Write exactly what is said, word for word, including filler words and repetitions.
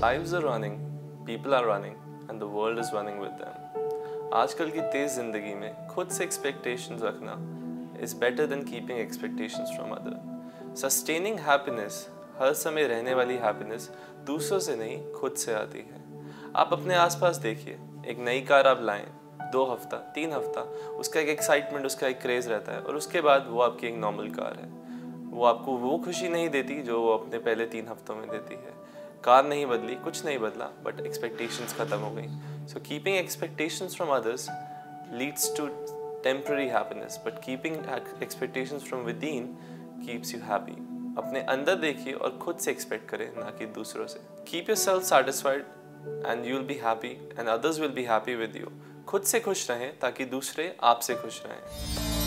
lives are running, people are running, and the world is running with them. आजकल की तेज जिंदगी में खुद से expectations रखना is better than keeping expectations from other. Sustaining happiness, हर समय रहने वाली happiness दूसरों से नहीं खुद से आती है. आप अपने आसपास देखिए, एक नई कार आप लाएं, दो हफ्ता तीन हफ्ता उसका एक एक्साइटमेंट, उसका एक क्रेज रहता है और उसके बाद वो आपकी एक नॉर्मल कार है. वो आपको वो खुशी नहीं देती जो वो अपने पहले तीन हफ्तों में देती है. कार नहीं बदली, कुछ नहीं बदला, बट एक्सपेक्टेशंस खत्म हो गई. So keeping expectations from others leads to temporary happiness, but keeping expectations from within keeps you happy. अपने अंदर देखिए और खुद से एक्सपेक्ट करें, ना कि दूसरों से. Keep yourself satisfied and you will be happy and others will be happy with you. खुद से खुश रहें ताकि दूसरे आपसे खुश रहें.